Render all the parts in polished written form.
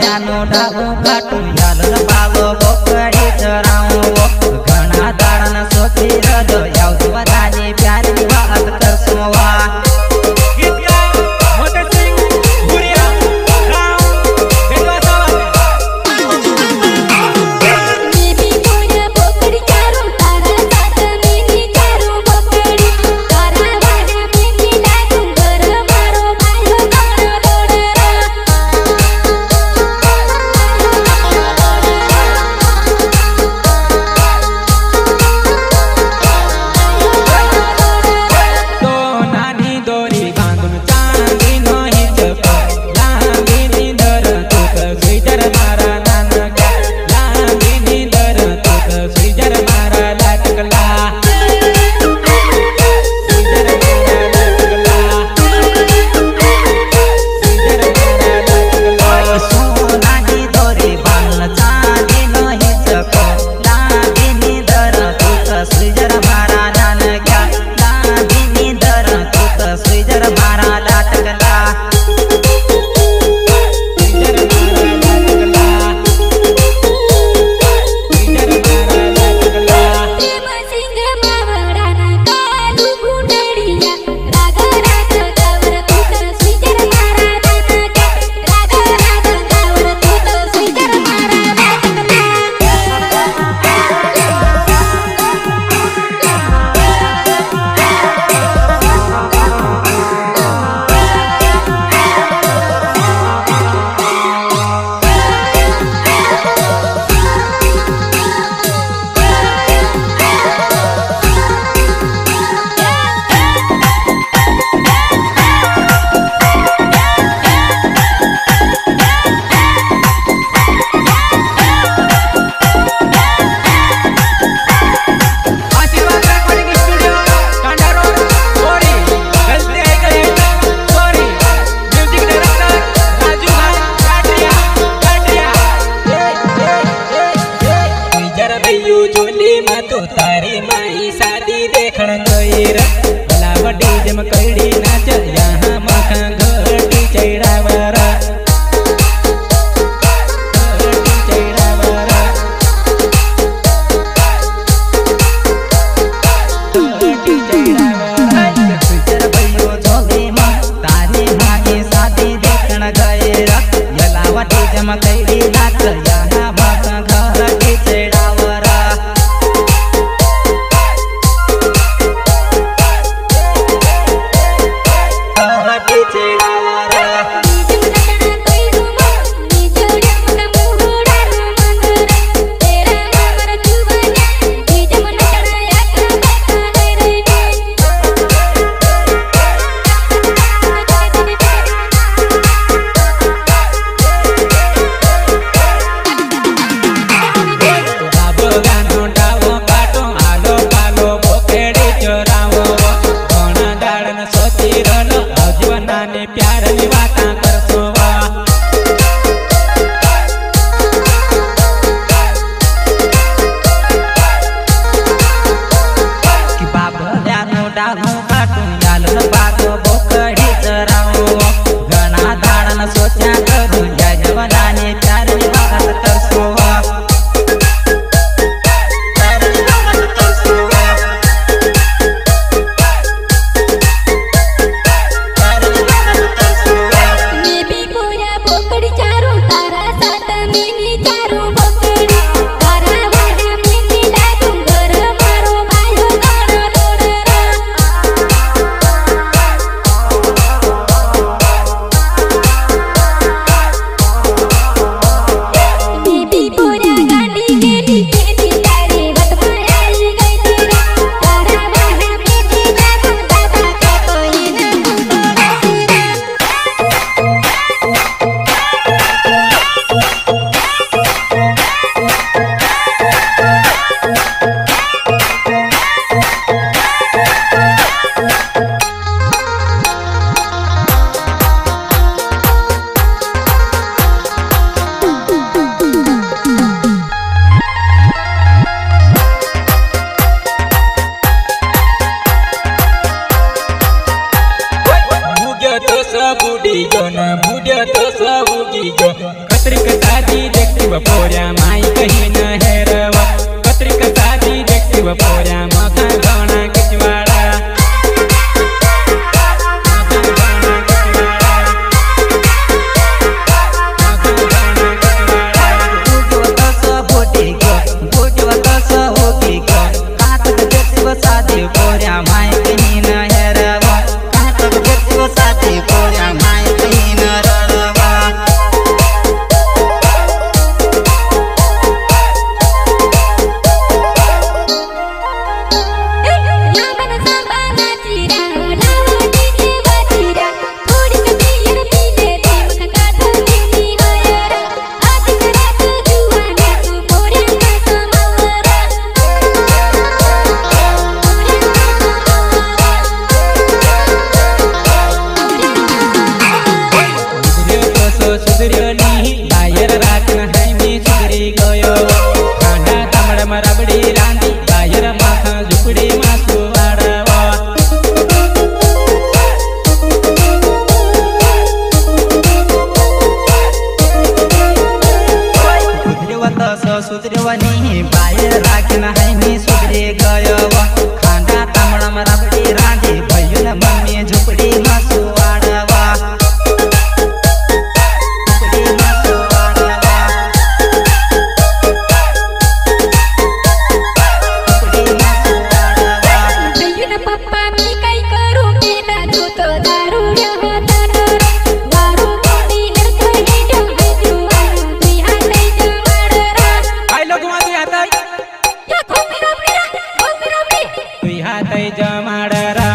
ल्यानो डाबो काटू यालन बाबो बोकड़ी चराऊ घना दाड़न सोची रदो याव बधानी प्यार की बात करसुवा तारी माई शादी देखण गई लावडी जम कड़ी नाच यहाँ मखा घटी चढ़ावरा कड़ी नाच यहाँ मखा घटी चढ़ावरा प्यार की बात करसोवा कि बाबा ल्यानो डाबो काटू यालन बाबो बोकड़ी चराऊ घना दाड़न सोचा करू या जवनाने प्यार की बात करसोवा पत्रिका साधी देखती व पोऱ्या माई कहीं न हेरवा पत्रिका साधी देखती व पोऱ्या मका गणा किचवाड़ा सुधरवनी बाहेर राखीन है मी सुधरे गयो खांडा तांबडा मराबडी रांधी भैयून मम्मी झुपडी मासू वाडवा झुपडी मासू वाडवा झुपडी मासू वाडवा भैयून पप्पा मी काय करू केला तो दारू रहता दारू कोणी नरकही ठेवले जुवा मी हाते जमाडरा काय लोग माती आता या कोमी तुई हाते जमाडरा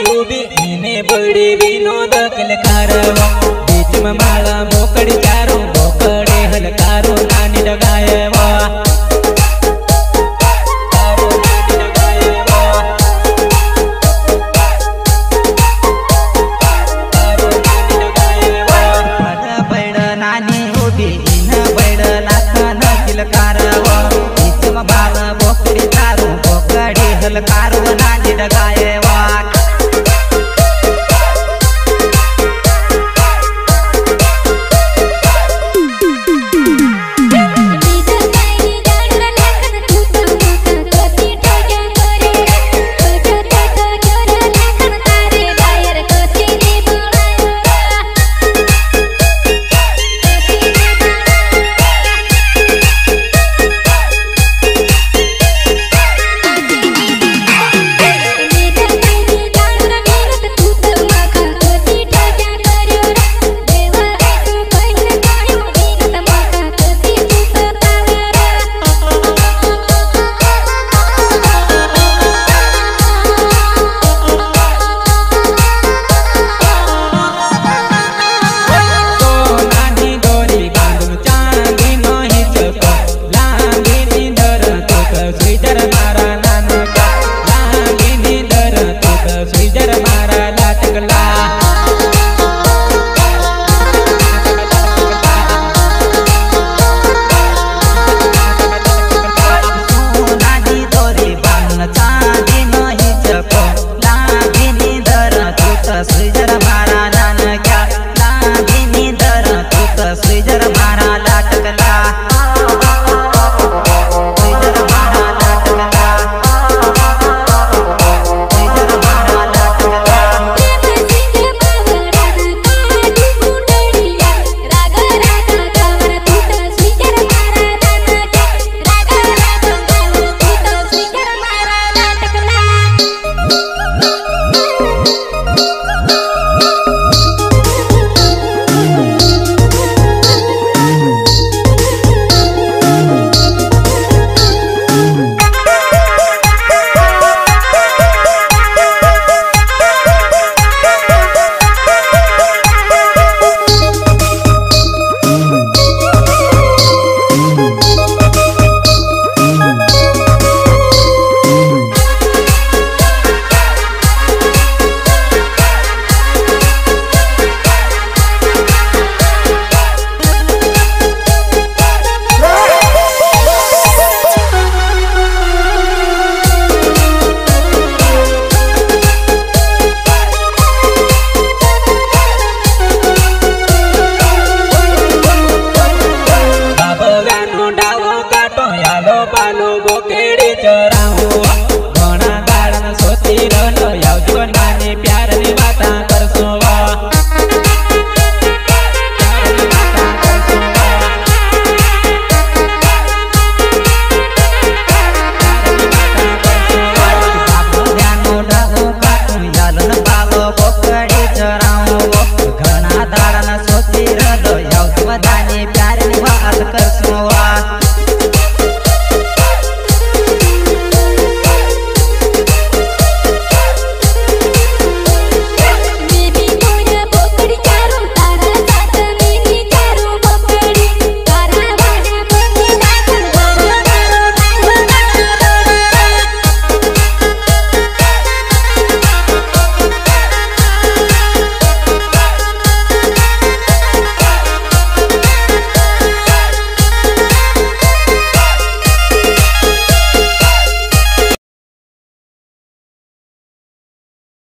बड़ी विनोद कलकार बीच में माला मोकड़ी चारों